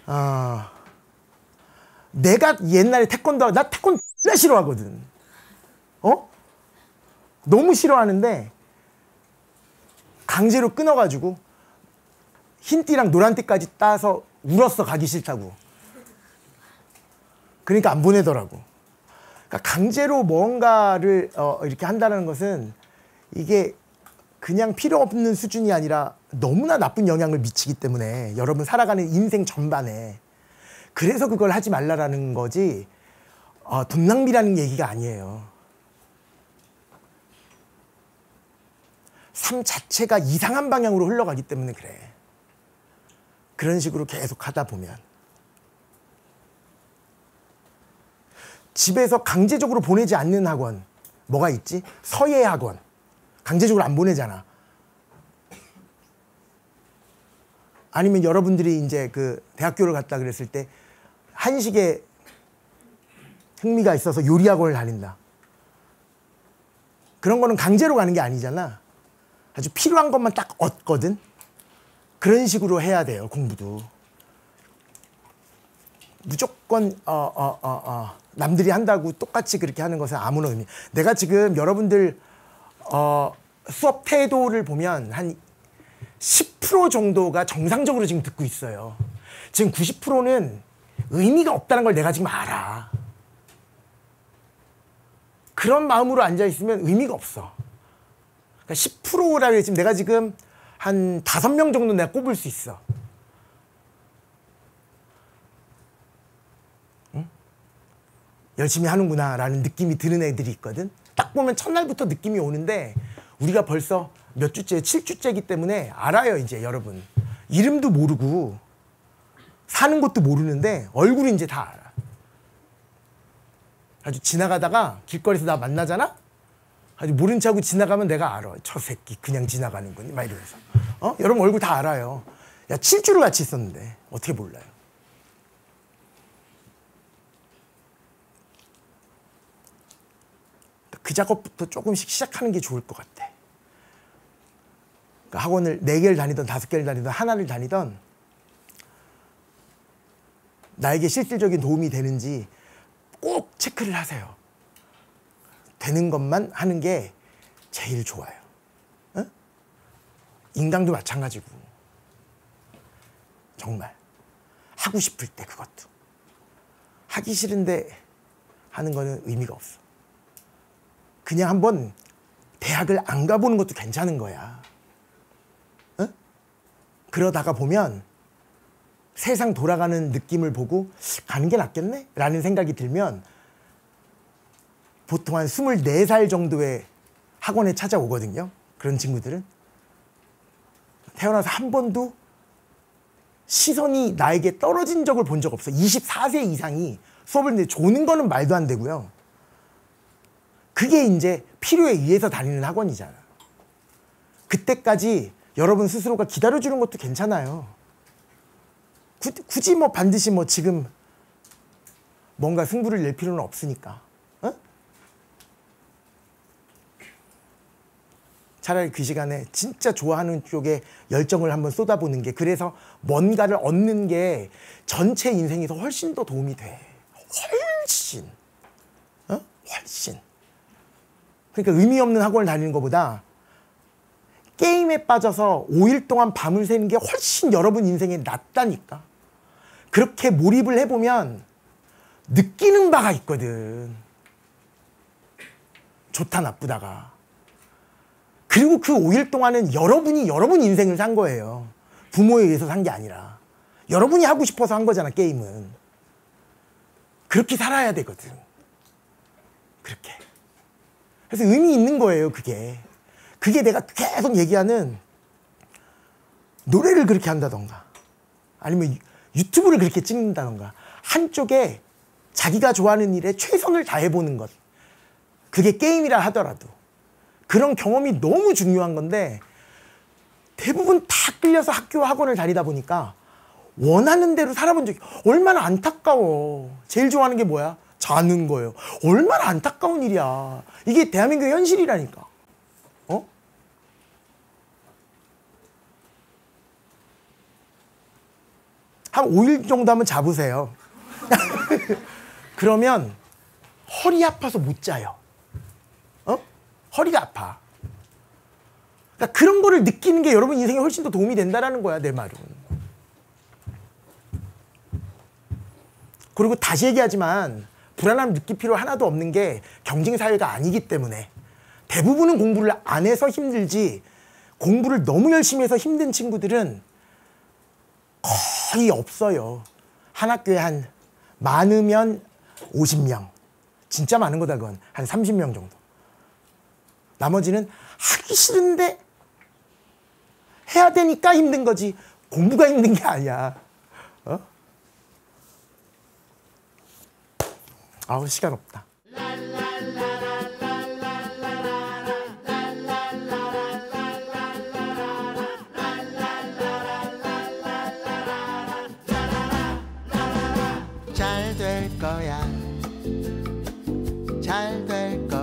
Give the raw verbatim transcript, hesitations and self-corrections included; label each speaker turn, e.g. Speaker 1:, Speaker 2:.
Speaker 1: 어, 내가 옛날에 태권도, 나 태권도 진짜 싫어하거든. 어? 너무 싫어하는데 강제로 끊어가지고 흰띠랑 노란띠까지 따서 울었어. 가기 싫다고. 그러니까 안 보내더라고. 그러니까 강제로 뭔가를 어, 이렇게 한다는 것은 이게 그냥 필요 없는 수준이 아니라 너무나 나쁜 영향을 미치기 때문에 여러분 살아가는 인생 전반에 그래서 그걸 하지 말라라는 거지 어, 돈 낭비라는 얘기가 아니에요. 삶 자체가 이상한 방향으로 흘러가기 때문에 그래. 그런 식으로 계속 하다 보면 집에서 강제적으로 보내지 않는 학원 뭐가 있지? 서예 학원. 강제적으로 안 보내잖아. 아니면 여러분들이 이제 그 대학교를 갔다 그랬을 때 한식에 흥미가 있어서 요리 학원을 다닌다. 그런 거는 강제로 가는 게 아니잖아. 아주 필요한 것만 딱 얻거든. 그런 식으로 해야 돼요. 공부도. 무조건 어, 어, 어, 어. 남들이 한다고 똑같이 그렇게 하는 것은 아무런 의미. 내가 지금 여러분들 어, 수업 태도를 보면 한 십 퍼센트 정도가 정상적으로 지금 듣고 있어요. 지금 구십 퍼센트는 의미가 없다는 걸 내가 지금 알아. 그런 마음으로 앉아있으면 의미가 없어. 그러니까 십 퍼센트라 지금 내가 지금 한 다섯 명 정도 내가 꼽을 수 있어. 응? 열심히 하는구나 라는 느낌이 드는 애들이 있거든. 딱 보면 첫날부터 느낌이 오는데 우리가 벌써 몇 주째, 칠 주째이기 때문에 알아요. 이제 여러분 이름도 모르고 사는 것도 모르는데 얼굴은 이제 다 알아. 아주 지나가다가 길거리에서 나 만나잖아? 아주 모른 척하고 지나가면 내가 알아. 저 새끼 그냥 지나가는군 막 이러면서. 어? 여러분 얼굴 다 알아요. 야, 칠 주를 같이 있었는데 어떻게 몰라요? 그 작업부터 조금씩 시작하는 게 좋을 것 같아. 그러니까 학원을 네 개를 다니던 다섯 개를 다니던 하나를 다니던 나에게 실질적인 도움이 되는지 꼭 체크를 하세요. 되는 것만 하는 게 제일 좋아요. 어? 인강도 마찬가지고. 정말 하고 싶을 때 그것도. 하기 싫은데 하는 거는 의미가 없어. 그냥 한번 대학을 안 가보는 것도 괜찮은 거야. 어? 그러다가 보면 세상 돌아가는 느낌을 보고 가는 게 낫겠네? 라는 생각이 들면 보통 한 스물네 살 정도의 학원에 찾아오거든요. 그런 친구들은. 태어나서 한 번도 시선이 나에게 떨어진 적을 본 적 없어. 이십사 세 이상이 수업을 듣는데 조는 거는 말도 안 되고요. 그게 이제 필요에 의해서 다니는 학원이잖아. 그때까지 여러분 스스로가 기다려주는 것도 괜찮아요. 구, 굳이 뭐 반드시 뭐 지금 뭔가 승부를 낼 필요는 없으니까. 어? 차라리 그 시간에 진짜 좋아하는 쪽에 열정을 한번 쏟아보는 게, 그래서 뭔가를 얻는 게 전체 인생에서 훨씬 더 도움이 돼. 훨씬. 어? 훨씬. 그러니까 의미 없는 학원을 다니는 것보다 게임에 빠져서 오 일 동안 밤을 새는 게 훨씬 여러분 인생에 낫다니까. 그렇게 몰입을 해보면 느끼는 바가 있거든. 좋다 나쁘다가. 그리고 그 오 일 동안은 여러분이 여러분 인생을 산 거예요. 부모에 의해서 산 게 아니라. 여러분이 하고 싶어서 한 거잖아, 게임은. 그렇게 살아야 되거든. 그렇게. 그래서 의미 있는 거예요, 그게. 그게 내가 계속 얘기하는 노래를 그렇게 한다던가 아니면 유튜브를 그렇게 찍는다던가 한쪽에 자기가 좋아하는 일에 최선을 다해보는 것. 그게 게임이라 하더라도. 그런 경험이 너무 중요한 건데 대부분 다 끌려서 학교와 학원을 다니다 보니까 원하는 대로 살아본 적이 얼마나 안타까워. 제일 좋아하는 게 뭐야? 자는 거예요. 얼마나 안타까운 일이야. 이게 대한민국의 현실이라니까. 어? 한 오 일 정도 한번 잡으세요. 그러면 허리 아파서 못 자요. 어? 허리가 아파. 그러니까 그런 거를 느끼는 게 여러분 인생에 훨씬 더 도움이 된다라는 거야, 내 말은. 그리고 다시 얘기하지만 불안함 느낄 필요 하나도 없는 게 경쟁 사회가 아니기 때문에 대부분은 공부를 안 해서 힘들지 공부를 너무 열심히 해서 힘든 친구들은 거의 없어요. 한 학교에 한 많으면 오십 명. 진짜 많은 거다 그건. 한 삼십 명 정도. 나머지는 하기 싫은데 해야 되니까 힘든 거지 공부가 힘든 게 아니야. 어? 아우 시간 없다. 잘 될 거야. 잘 될 거야.